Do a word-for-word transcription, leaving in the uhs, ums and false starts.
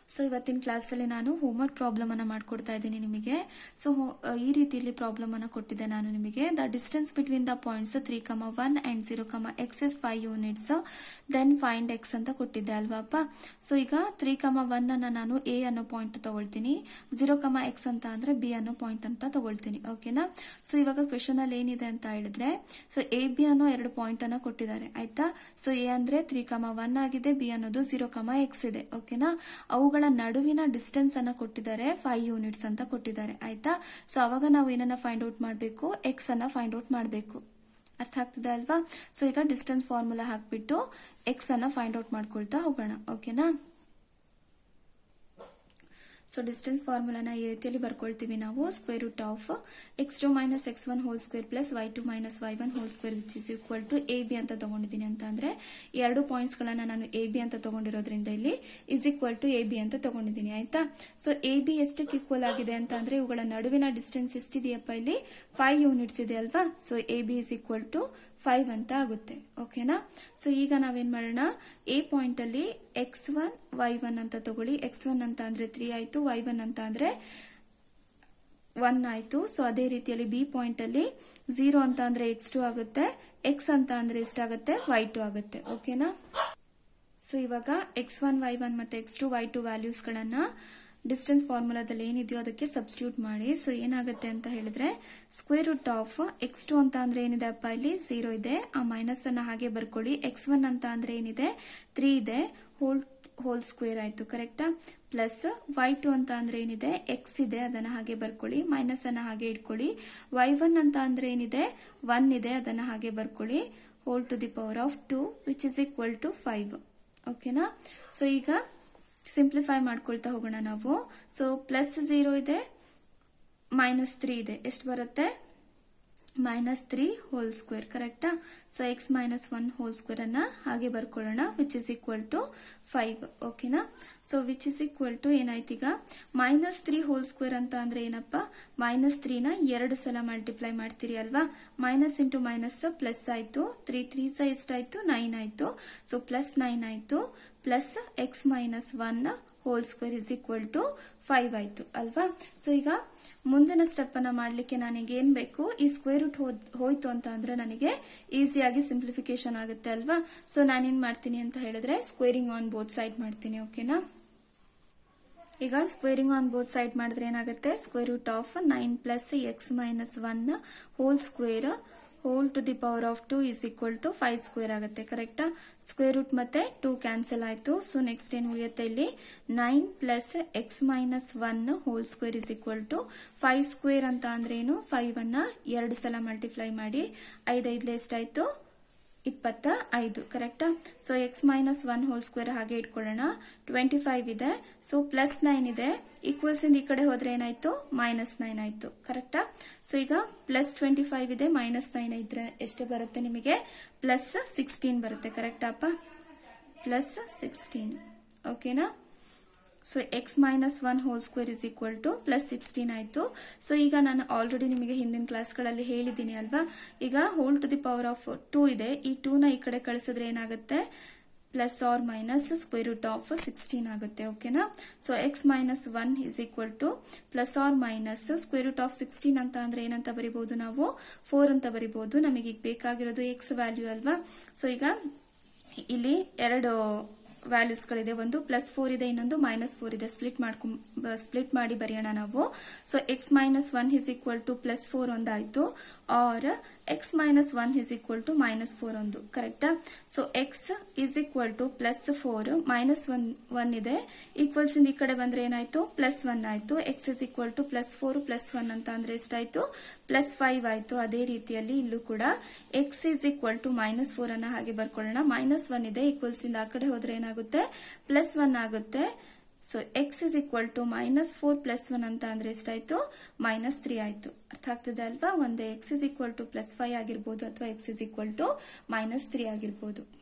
So ಇವತ್ತಿನ ಕ್ಲಾಸಲ್ಲಿ ನಾನು ಹೋಮ್ವರ್ಕ್ ಪ್ರಾಬ್ಲಮ್ ಅನ್ನು ಮಾಡ್ಕೊಡ್ತಾ ಇದ್ದೀನಿ ನಿಮಗೆ. ಸೊ ಈ ರೀತಿಯಲ್ಲಿ ಪ್ರಾಬ್ಲಮ್ ಅನ್ನು ಕೊಟ್ಟಿದ್ದೆ ನಾನು ನಿಮಗೆ. The distance between the points three comma one and zero comma x is five units, then find x ಅಂತ ಕೊಟ್ಟಿದ್ದೆ ಅಲ್ವಾಪ್ಪ. ಸೊ ಈಗ ತ್ರೀ ಕಮ ಒನ್ ಅನ್ನ ನಾನು ಎ ಅನ್ನೋ ಪಾಯಿಂಟ್ ತಗೊಳ್ತೀನಿ, ಜೀರೋ ಕಮ ಎಕ್ಸ್ ಅಂತ ಅಂದ್ರೆ ಬಿ ಅನ್ನೋ ಪಾಯಿಂಟ್ ಅಂತ ತಗೊಳ್ತೀನಿ. ಓಕೆನಾ. ಸೊ ಇವಾಗ ಕ್ವೆಶನ್ ಅಲ್ಲಿ ಏನಿದೆ ಅಂತ ಹೇಳಿದ್ರೆ, ಸೊ ಎ ಬಿ ಅನ್ನೋ ಎರಡು ಪಾಯಿಂಟ್ ಅನ್ನ ಕೊಟ್ಟಿದ್ದಾರೆ ಆಯ್ತಾ. ಸೊ ಎ ಅಂದ್ರೆ ತ್ರೀ ಕಮ ಒನ್ ಆಗಿದೆ, ಬಿ ಅನ್ನೋದು ಜೀರೋ ಕಮ ಎಕ್ಸ್ ಇದೆ. ಓಕೆನಾ. ಅವುಗಳ ನಡುವಿನ ಡಿಸ್ಟೆನ್ಸ್ ಅನ್ನ ಕೊಟ್ಟಿದ್ದಾರೆ, ಫೈವ್ ಯೂನಿಟ್ಸ್ ಅಂತ ಕೊಟ್ಟಿದ್ದಾರೆ ಆಯ್ತಾ. ಸೊ ಅವಾಗ ನಾವು ಏನನ್ನ ಫೈಂಡ್ ಔಟ್ ಮಾಡಬೇಕು, ಎಕ್ಸ್ ಅನ್ನ ಫೈಂಡ್ ಔಟ್ ಮಾಡಬೇಕು. ಅರ್ಥ ಆಗ್ತದೆ ಅಲ್ವಾ. ಸೊ ಈಗ ಡಿಸ್ಟೆನ್ಸ್ ಫಾರ್ಮುಲಾ ಹಾಕ್ಬಿಟ್ಟು ಎಕ್ಸ್ ಅನ್ನ ಫೈಂಡ್ ಔಟ್ ಮಾಡ್ಕೊಳ್ತಾ ಹೋಗೋಣ. ಓಕೆನಾ. ಸೊ ಡಿಸ್ಟೆನ್ಸ್ ಫಾರ್ಮುಲಾನ ಈ ರೀತಿಯಲ್ಲಿ ಬರ್ಕೊಳ್ತೀವಿ ನಾವು. Square root of x two minus x one whole square plus y two minus y one whole square which is equal to A B ಅಂತ ತಗೊಂಡಿದ್ದೀನಿ ಅಂತ ಅಂದ್ರೆ ಎರಡು ಪಾಯಿಂಟ್ಸ್ ಗಳನ್ನ ನಾನು ಎ ಬಿ ಅಂತ ತಗೊಂಡಿರೋದ್ರಿಂದ ಇಲ್ಲಿ is equal to A B ಅಂತ ತಗೊಂಡಿದ್ದೀನಿ ಆಯ್ತಾ. ಸೊ ಎ ಬಿ ಎಷ್ಟಕ್ಕೆ ಈಕ್ವಲ್ ಆಗಿದೆ ಅಂತ ಅಂದ್ರೆ ಇವುಗಳ ನಡುವಿನ ಡಿಸ್ಟೆನ್ಸ್ ಎಷ್ಟಿದೆಯಪ್ಪ, ಇಲ್ಲಿ ಫೈವ್ ಯೂನಿಟ್ಸ್ ಇದೆ ಅಲ್ವಾ. So A B is equal to five ಅಂತ ಆಗುತ್ತೆ. ಓಕೆನಾ. ಸೊ ಈಗ ನಾವೇನ್ ಮಾಡೋಣ, ಎ ಪಾಯಿಂಟ್ ಅಲ್ಲಿ ಎಕ್ಸ್ ಒನ್ ವೈ ಒನ್ ಅಂತ ತಗೊಳ್ಳಿ. ಎಕ್ಸ್ ಒನ್ ಅಂತ ಅಂದ್ರೆ ತ್ರೀ ಆಯ್ತು, ವೈ ಒನ್ ಅಂತ ಅಂದ್ರೆ ಒನ್ ಆಯ್ತು. ಸೊ ಅದೇ ರೀತಿಯಲ್ಲಿ ಬಿ ಪಾಯಿಂಟ್ ಅಲ್ಲಿ ಝೀರೋ ಅಂತ ಅಂದ್ರೆ ಎಕ್ಸ್ ಟು ಆಗುತ್ತೆ, ಎಕ್ಸ್ ಅಂತ ಅಂದ್ರೆ ಎಷ್ಟಾಗುತ್ತೆ, ವೈ ಟು ಆಗುತ್ತೆ. ಓಕೆನಾ. ಸೊ ಇವಾಗ ಎಕ್ಸ್ ಒನ್ ವೈ ಒನ್ ಮತ್ತೆ x two y two values ಗಳನ್ನ ಡಿಸ್ಟೆನ್ಸ್ ಫಾರ್ಮುಲಾದಲ್ಲಿ ಏನಿದೆಯೋ ಅದಕ್ಕೆ ಸಬ್ಸ್ಟಿಟ್ಯೂಟ್ ಮಾಡಿ. ಸೊ ಏನಾಗುತ್ತೆ ಅಂತ ಹೇಳಿದ್ರೆ, square root of x two ಅಂತ ಅಂದ್ರೆ ಏನಿದೆ ಅಪ್ಪ, ಇಲ್ಲಿ ಝೀರೋ ಇದೆ, ಆ ಮೈನಸ್ ಅನ್ನ ಹಾಗೆ ಬರ್ಕೊಳ್ಳಿ. ಎಕ್ಸ್ ಒನ್ ಅಂತ ಅಂದ್ರೆ ಏನಿದೆ, ತ್ರೀ ಇದೆ, ಹೋಲ್ ಹೋಲ್ ಸ್ಕ್ವೇರ್ ಆಯ್ತು ಕರೆಕ್ಟಾ. ಪ್ಲಸ್ ವೈ ಟು ಅಂತ ಅಂದ್ರೆ ಏನಿದೆ, ಎಕ್ಸ್ ಇದೆ, ಅದನ್ನ ಹಾಗೆ ಬರ್ಕೊಳ್ಳಿ, ಮೈನಸ್ ಅನ್ನ ಹಾಗೆ ಇಟ್ಕೊಳ್ಳಿ. ವೈ ಒನ್ ಅಂತ ಅಂದ್ರೆ ಏನಿದೆ, ಒನ್ ಇದೆ, ಅದನ್ನ ಹಾಗೆ ಬರ್ಕೊಳ್ಳಿ, whole to the power of two which is equal to five. ಓಕೆನಾ. ಸೊ ಈಗ ಸಿಂಪ್ಲಿಫೈ ಮಾಡ್ಕೊಳ್ತಾ ಹೋಗೋಣ ನಾವು. ಸೊ ಪ್ಲಸ್ ಝೀರೋ ಇದೆ, ಮೈನಸ್ ತ್ರೀ ಇದೆ, ಎಷ್ಟು ಬರುತ್ತೆ, ಮೈನಸ್ ತ್ರೀ ಹೋಲ್ ಸ್ಕ್ವೇರ್ ಕರೆಕ್ಟಾ. So x minus one whole square ಅನ್ನ ಹಾಗೆ ಬರ್ಕೊಳ್ಳೋಣ, which is equal to five. ಓಕೆನಾ. So which is equal to ಏನಾಯ್ತು ಈಗ, ಮೈನಸ್ ತ್ರೀ ಹೋಲ್ ಸ್ಕ್ವೇರ್ ಅಂತ ಅಂದ್ರೆ ಏನಪ್ಪ, ಮೈನಸ್ ತ್ರೀನ ಎರಡು ಸಲ ಮಲ್ಟಿಪ್ಲೈ ಮಾಡ್ತೀರಿ ಅಲ್ವಾ. ಮೈನಸ್ ಇಂಟು ಮೈನಸ್ ಪ್ಲಸ್ ಆಯ್ತು, ತ್ರೀ ತ್ರೀ ಸ ಎಷ್ಟಾಯ್ತು, ನೈನ್ ಆಯ್ತು. ಸೊ ಪ್ಲಸ್ ನೈನ್ ಆಯ್ತು, plus x minus one whole square is equal to five ಆಯ್ತು ಅಲ್ವಾ. ಸೊ ಈಗ ಮುಂದಿನ ಸ್ಟೆಪ್ ಅನ್ನ ಮಾಡ್ಲಿಕ್ಕೆ ನನಗೆ ಏನ್ ಬೇಕು, ಈ ಸ್ಕ್ವೇರ್ ರೂಟ್ ಹೋಯ್ತು ಅಂತ ಅಂದ್ರೆ ನನಗೆ ಈಸಿಯಾಗಿ ಸಿಂಪ್ಲಿಫಿಕೇಶನ್ ಆಗುತ್ತೆ ಅಲ್ವಾ. ಸೊ ನಾನೇನ್ ಮಾಡ್ತೀನಿ ಅಂತ ಹೇಳಿದ್ರೆ, ಸ್ಕ್ವೇರಿಂಗ್ ಆನ್ ಬೋತ್ ಸೈಡ್ ಮಾಡ್ತೀನಿ. ಓಕೆನಾ. ಈಗ ಸ್ಕ್ವೇರಿಂಗ್ ಆನ್ ಬೋತ್ ಸೈಡ್ ಮಾಡಿದ್ರೆ ಏನಾಗುತ್ತೆ, square root of nine plus x minus one whole square whole to the power of two is equal to five square ಆಗುತ್ತೆ ಕರೆಕ್ಟಾ. ಸ್ಕ್ವೇರ್ ರೂಟ್ ಮತ್ತೆ two cancel ಆಯ್ತು. So next ಏನ್ ಉಳಿಯುತ್ತೆ, ಇಲ್ಲಿ nine plus x minus one whole square is equal to five square ಅಂತ ಅಂದ್ರೆ ಏನು, ಫೈವ್ ಅನ್ನ ಎರಡು ಸಲ ಮಲ್ಟಿಪ್ಲೈ ಮಾಡಿ, ಐದೈದ್ಲೆ ಎಷ್ಟಾಯ್ತು, ಇಪ್ಪತ್ತ ಐದು ಕರೆಕ್ಟಾ. So x minus one whole square ಹಾಗೆ ಇಟ್ಕೊಳ್ಳೋಣ, ಟ್ವೆಂಟಿ ಫೈವ್ ಇದೆ. ಸೊ ಪ್ಲಸ್ ನೈನ್ ಇದೆ, ಈಕ್ವಲ್ಸ್ ಇಂದ ಈ ಕಡೆ ಹೋದ್ರೆ ಏನಾಯ್ತು, ಮೈನಸ್ ನೈನ್ ಆಯ್ತು ಕರೆಕ್ಟಾ. ಸೊ ಈಗ ಪ್ಲಸ್ ಟ್ವೆಂಟಿ ಫೈವ್ ಇದೆ, ಮೈನಸ್ ನೈನ್ ಇದ್ರೆ ಎಷ್ಟು ಬರುತ್ತೆ ನಿಮಗೆ, ಪ್ಲಸ್ ಸಿಕ್ಸ್ಟೀನ್ ಬರುತ್ತೆ ಕರೆಕ್ಟಾಪ್ಪ, ಪ್ಲಸ್ ಸಿಕ್ಸ್ಟೀನ್. ಓಕೆನಾ. So x minus one whole square is equal to plus sixteen ಆಯ್ತು. ಸೊ ಈಗ ನಾನು ಆಲ್ರೆಡಿ ನಿಮಗೆ ಹಿಂದಿನ ಕ್ಲಾಸ್ಗಳಲ್ಲಿ ಹೇಳಿದ್ದೀನಿ ಅಲ್ವಾ. ಈಗ whole to the power of two ಇದೆ, ಈ ಟೂ ನ ಈ ಕಡೆ ಕಳಿಸಿದ್ರೆ ಏನಾಗುತ್ತೆ, plus or minus square root of sixteen ಆಗುತ್ತೆ. ಓಕೆನಾ. So x minus one is equal to plus or minus square root of sixteen ಅಂತ ಅಂದ್ರೆ ಏನಂತ ಬರಿಬಹುದು ನಾವು, ಫೋರ್ ಅಂತ ಬರಿಬಹುದು. ನಮಗೆ ಈಗ ಬೇಕಾಗಿರೋದು ಎಕ್ಸ್ ವ್ಯಾಲ್ಯೂ ಅಲ್ವಾ. ಸೊ ಈಗ ಇಲ್ಲಿ ಎರಡು ವ್ಯಾಲ್ಯೂಸ್ ಗಳಿದೆ, ಒಂದು ಪ್ಲಸ್ ಫೋರ್ ಇದೆ, ಇನ್ನೊಂದು ಮೈನಸ್ ಫೋರ್ ಇದೆ. ಸ್ಪ್ಲಿಟ್ ಮಾಡ್ಕೊಂಡ್ ಸ್ಪ್ಲಿಟ್ ಮಾಡಿ ಬರೆಯೋಣ ನಾವು. So x minus one is equal to plus four ಒಂದಾಯ್ತು, or x minus one is equal to minus four ಒಂದು ಕರೆಕ್ಟಾ. So x is equal to plus four, minus one one ಇದೆ, equals ಇಂದ ಈ ಕಡೆ ಬಂದ್ರೆ ಏನಾಯ್ತು, ಪ್ಲಸ್ ಒನ್ ಆಯ್ತು. X is equal to plus four plus one ಅಂತ ಅಂದ್ರೆ ಎಷ್ಟಾಯ್ತು, ಪ್ಲಸ್ ಫೈವ್ ಆಯ್ತು. ಅದೇ ರೀತಿಯಲ್ಲಿ ಇಲ್ಲೂ ಕೂಡ x is equal to minus four ಅನ್ನ ಹಾಗೆ ಬರ್ಕೊಳ್ಳೋಣ, ಮೈನಸ್ ಒನ್ ಇದೆ, ಈಕ್ವಲ್ಸ್ ಇಂದ ಆ ಕಡೆ ಹೋದ್ರೆ ಏನಾಗುತ್ತೆ, ಪ್ಲಸ್ ಒನ್ ಆಗುತ್ತೆ. So x is equal to minus four plus one ಅಂತ ಅಂದ್ರೆ ಎಷ್ಟಾಯ್ತು, ಮೈನಸ್ ತ್ರೀ ಆಯ್ತು. ಅರ್ಥ ಆಗ್ತದೆ ಅಲ್ವಾ. ಒಂದೇ x is equal to plus five ಆಗಿರ್ಬೋದು ಅಥವಾ x is equal to minus three ಆಗಿರ್ಬೋದು.